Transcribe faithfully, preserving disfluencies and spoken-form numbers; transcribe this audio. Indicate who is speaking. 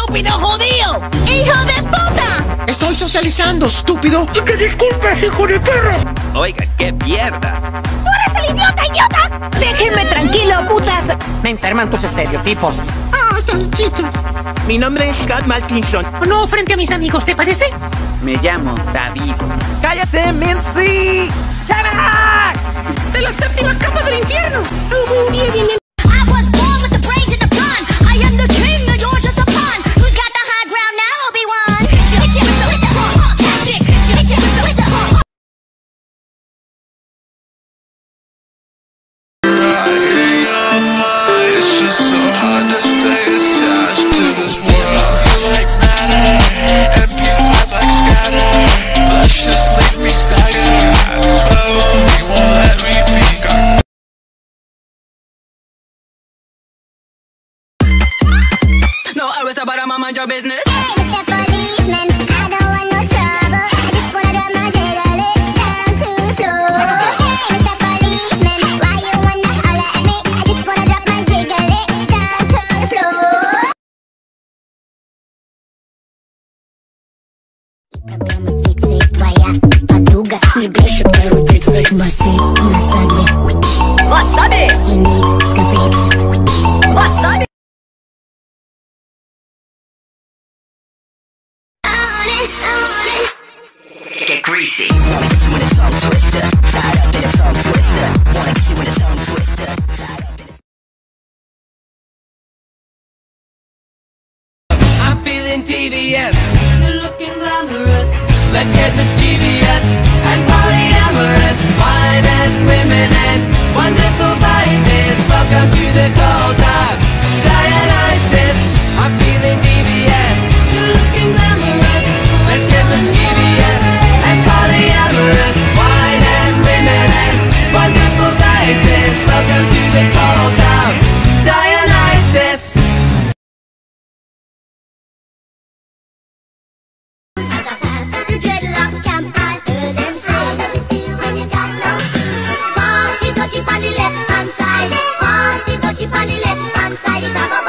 Speaker 1: estúpido judío!
Speaker 2: ¡Hijo de puta!
Speaker 3: Estoy socializando, estúpido.
Speaker 4: ¡Que disculpes, hijo de perro!
Speaker 5: Oiga, qué mierda.
Speaker 2: ¡Tú eres el idiota, idiota!
Speaker 1: ¡Déjenme tranquilo, putas!
Speaker 4: Me enferman tus estereotipos.
Speaker 2: ¡Ah, salchichas!
Speaker 4: Mi nombre es Scott Malkinson.
Speaker 6: No, frente a mis amigos, ¿te parece?
Speaker 5: Me llamo David.
Speaker 4: ¡Cállate, Menzi!
Speaker 2: ¡De la séptima capa del infierno! ¡Hubo un día bien...
Speaker 7: No, I was about to mind your business.
Speaker 2: Hey, Mister Policeman, I don't want no trouble. I just wanna drop my jiggle it down to the floor. Hey, Mister Policeman, why you wanna holler at me? I just wanna drop my jiggle it down to the floor. Проблема фикции твоя подруга не брешет, крутится басы на сабе.
Speaker 1: Васаби!
Speaker 2: Синий скафлекс.
Speaker 1: Васаби!
Speaker 5: Get greasy. Wanna kiss you with a tongue twister. Tied up in a tongue twister. Wanna kiss you with a tongue twister. Tied up in a... I'm feeling devious.
Speaker 7: You're looking glamorous. Let's get mischievous and polyamorous. Wine and women and wonderful vices. Welcome to the cold dark Dionysus.
Speaker 5: I'm feeling devious.
Speaker 7: You're looking glamorous.
Speaker 5: Let's get mischievous
Speaker 7: and polyamorous. Wine and women and wonderful vices. Welcome to the cold town Dionysus.
Speaker 2: The dreadlocks camp, I heard them say. How does it feel when you got no? Pass the touchy on the left hand side. Pass the touchy on the left hand side. It have a